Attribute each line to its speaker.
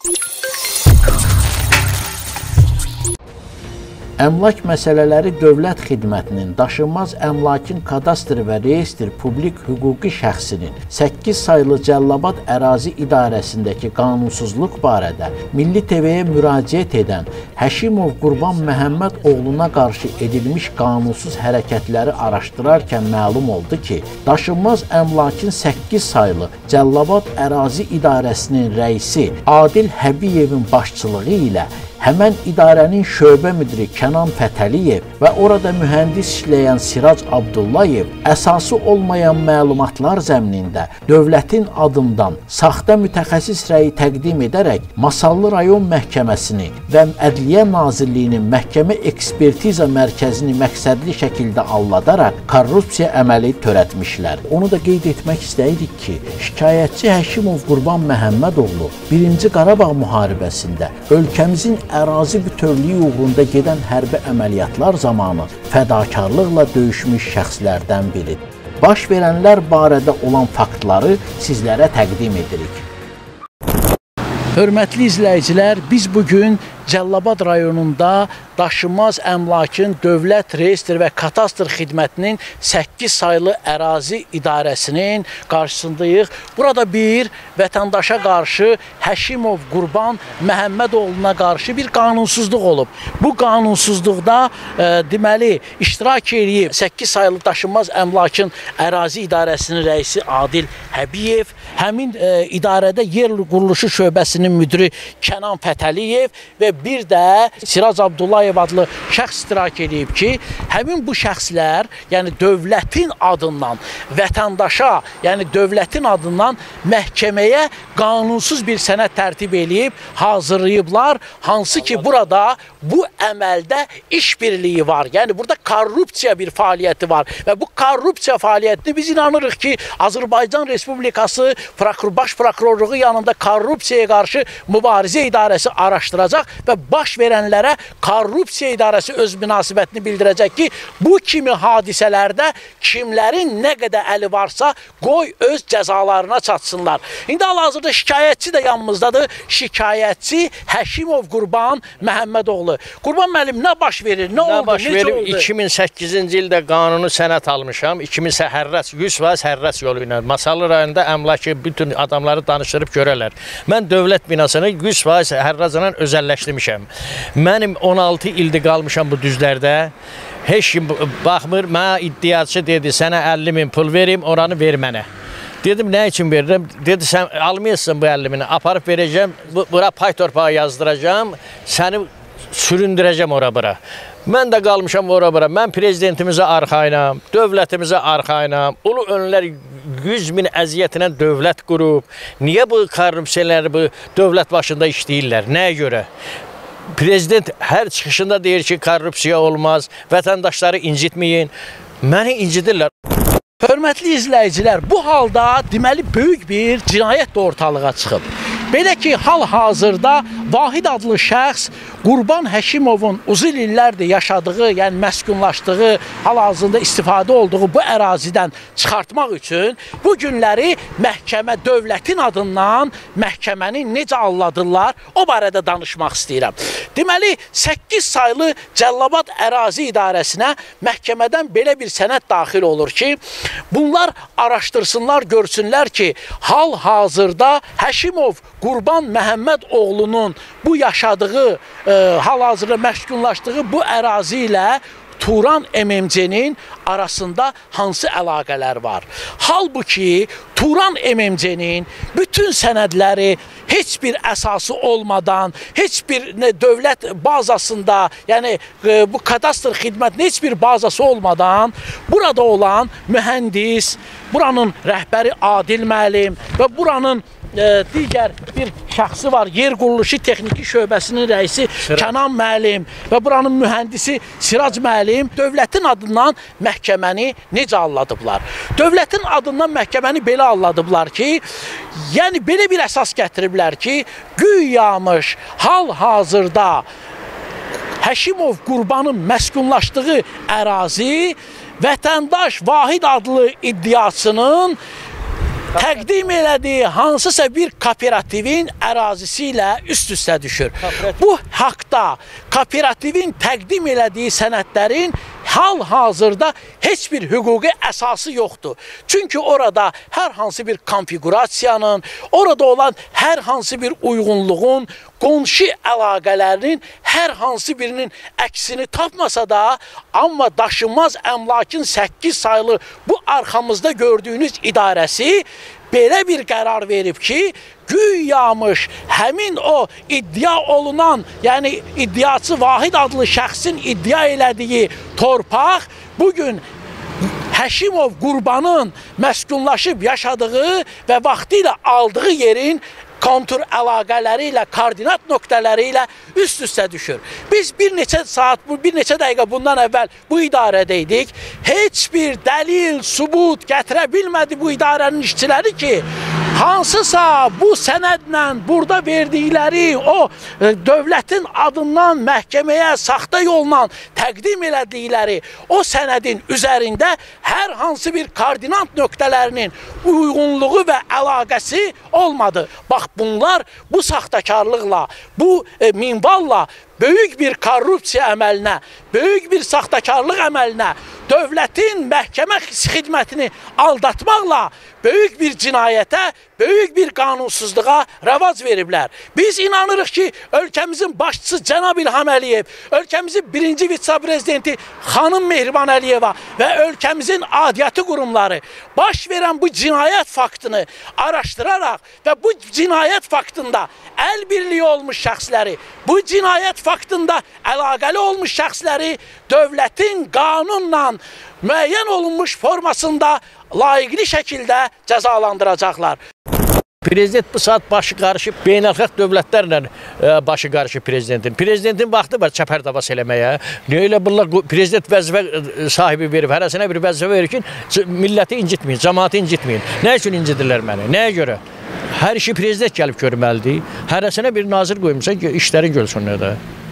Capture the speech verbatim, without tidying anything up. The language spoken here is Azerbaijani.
Speaker 1: Əmlak məsələləri Dövlət Xidmətinin daşınmaz əmlakın kadastr və reyestr publik hüquqi şəxsinin səkkiz saylı Cəlilabad ərazi idarəsindəki qanunsuzluq barədə Milli T V-yə müraciət edən Həşimov Qurban Məhəmməd oğluna qarşı edilmiş qanunsuz hərəkətləri araşdırarkən məlum oldu ki, daşınmaz əmlakın səkkiz saylı Cəlilabad ərazi idarəsinin rəisi Adil Həbiyevin başçılığı ilə həmən idarənin şöbə müdiri Kənan Fətəliyev və orada mühəndis işləyən Sirac Abdullayev əsası olmayan məlumatlar zəminində dövlətin adından saxta mütəxəssis rəyi təqdim edərək Masallı rayon məhkəməsini və Ədliyyə Nazirliyinin məhkəmə ekspertiza mərkəzini məqsədli şəkildə aldadaraq korrupsiya əməli törətmişlər. Onu da qeyd etmək istəyirik ki, şikayətçi Həşimov Qurban Məhəmmədoğlu birinci Qarabağ müharibəsində ölkəmizin ərazi bütövlüyü uğrunda gedən hərbi əməliyyatlar zamanı fədakarlıqla döyüşmüş şəxslərdən biridir. Baş verənlər barədə olan faktları sizlərə təqdim edirik. Hörmətli izləyicilər, biz bugün Cəlilabad rayonunda daşınmaz əmlakın Dövlət Reyestr və Kadastr Xidmətinin səkkiz saylı ərazi idarəsinin qarşısındayıq. Burada bir vətəndaşa qarşı Həşimov Qurban Məhəmmədoğluna qarşı bir qanunsuzluq olub. Bu qanunsuzluqda e, deməli iştirak edib səkkiz saylı daşınmaz əmlakın ərazi idarəsinin rəisi Adil Həbiyev, həmin e, idarədə yer quruluşu şöbəsinin müdiri Kənan Fətəliyev və bir də Sirac Abdullayev adlı şəxs iştirak edib ki, həmin bu şəxslər, yəni dövlətin adından vətəndaşa, yəni dövlətin adından məhkəməyə qanunsuz bir sənəd tərtib edib, hazırlayıblar, hansı ki burada bu əməldə işbirliyi var. Yəni burada korrupsiya bir fəaliyyəti var və bu korrupsiya fəaliyyətini biz inanırıq ki, Azərbaycan Respublikası Prokur Baş Prokurorluğu yanında korrupsiyaya qarşı mübarizə idarəsi araşdıracaq və baş verənlərə korrupsiya idarəsi öz münasibətini bildirəcək ki, bu kimi hadisələrdə kimlərin nə qədər əli varsa qoy öz cəzalarına çatsınlar. İndi hal-hazırda şikayətçi də yanımızdadır. Şikayətçi Həşimov Qurban Məhəmmədoğlu. Qurban müəllim, nə baş verir? Nə, nə oldu?
Speaker 2: Baş verir? iki min səkkizinci ildə qanuni sənəd almışam. iki min hərrəs, yüz faiz hərrəs yolu ilə. Masallı rayonunda əmlakı bütün adamları danışdırıb görərlər. Mən dövlət binasını yüz faiz hərrəzlə özəlləşdirmişəm. Mənim on altı ildir qalmışam bu düzlərdə. Heç kim baxmır. Mənə iddiaçı dedi, sənə əlli min pul verim, oranı ver mənə. Dedim, nə üçün verirəm? Dedi, sən almayasın bu əlli mini, aparıb verəcəm, bura pay torpağı yazdıracam, səni süründürəcəm ora-bura. Mən də qalmışam ora-bura. Mən prezidentimizə arxayınam, dövlətimizə arxayınam. Ulu önlər yüz min əziyyətinə dövlət qurub. Niyə bu korrupsiyaları bu dövlət başında işləyirlər? Nəyə görə? Prezident hər çıxışında deyir ki, korrupsiya olmaz, vətəndaşları incitməyin. Məni incidirlər.
Speaker 1: Hörmətli izləyicilər, bu halda deməli böyük bir cinayət də ortalığa çıxıb. Belə ki, hal-hazırda Vahid adlı şəxs Qurban Həşimovun uzun illərdir yaşadığı, yəni məskunlaşdığı, hal-hazırda istifadə olduğu bu ərazidən çıxartmaq üçün bu günləri məhkəmə dövlətin adından məhkəməni necə alladırlar, o barədə danışmaq istəyirəm. Deməli, səkkiz saylı Cəlilabad ərazi idarəsinə məhkəmədən belə bir sənəd daxil olur ki, bunlar araşdırsınlar, görsünlər ki, hal-hazırda Həşimov Qurban Məhəmmədoğlunun bu yaşadığı, e, hal-hazırda məşğullaşdığı bu ərazi ilə Turan M M C-nin arasında hansı əlaqələr var? Halbuki Turan M M C-nin bütün sənədləri heç bir əsası olmadan, heç bir ne, dövlət bazasında, yəni e, bu kadastr xidmətinin heç bir bazası olmadan burada olan mühəndis, buranın rəhbəri Adil müəllim və buranın e, digər bir şəxsi var, yer quruluşu texniki şöbəsinin rəisi Kənan müəllim və buranın mühəndisi Sirac müəllim dövlətin adından məhkəməni necə alladıblar? Dövlətin adından məhkəməni belə alladıblar ki, yəni belə bir əsas gətiriblər ki, güyamış hal-hazırda Həşimov Qurbanın məskunlaşdığı ərazi vətəndaş Vahid adlı iddiasının təqdim elədiyi hansısa bir kooperativin ərazisi ilə üst-üstə düşür. Bu haqda kooperativin təqdim elədiyi sənədlərin hal-hazırda heç bir hüquqi əsası yoxdur. Çünki orada hər hansı bir konfigurasiyanın, orada olan hər hansı bir uyğunluğun, qonşu əlaqələrinin hər hansı birinin əksini tapmasa da, amma daşınmaz əmlakın səkkiz sayılı bu arxamızda gördüyünüz idarəsi belə bir qərar verib ki, güyamış həmin o iddia olunan, yəni iddiaçı Vahid adlı şəxsin iddia elədiyi torpaq bugün Həşimov Qurbanın məskunlaşıb yaşadığı və vaxtilə aldığı yerin kontur əlaqələri ilə, koordinat nöqtələri ilə üst-üstə düşür. Biz bir neçə saat, bir neçə dəqiqə bundan əvvəl bu idarədəydik. Heç bir dəlil, sübut gətirə bilmədi bu idarənin işçiləri ki, hansısa bu sənədlə burada verdikləri o dövlətin adından məhkəməyə saxta yolla təqdim elədikləri o sənədin üzərində hər hansı bir koordinat nöqtələrinin uyğunluğu və əlaqəsi olmadı. Bax, bunlar bu saxtakarlıqla, bu e, minvalla böyük bir korrupsiya əməlinə, böyük bir saxtakarlıq əməlinə, dövlətin məhkəmə xidmətini aldatmaqla böyük bir cinayətə, böyük bir qanunsuzluğa rəvac veriblər. Biz inanırıq ki, ölkəmizin başçısı Cənab İlham Əliyev, ölkəmizin birinci vitse-prezidenti xanım Mehriban Əliyeva və ölkəmizin adiyyəti qurumları baş verən bu cinayət faktını araşdıraraq və bu cinayət faktında əl birliyi olmuş şəxsləri, bu cinayət faktında əlaqəli olmuş şəxsləri dövlətin qanunla müəyyən olunmuş formasında layiqli şəkildə cəzalandıracaqlar.
Speaker 2: Prezident bu saat başı qarışıb, beynəlxalq dövlətlərlə e, başı qarışıb prezidentin. Prezidentin vaxtı var çəpərdavas eləməyə. Niyə elə bunlar prezident vəzifə sahibi verib, hərəsinə bir vəzifə verir ki, milləti incitməyin, cəmaatı incitməyin. Nə üçün incidirlər məni? Nəyə görə? Hər işi prezident gəlib görməlidir. Hərəsinə bir nazir qoymuşsa, işlərin görsünlər də.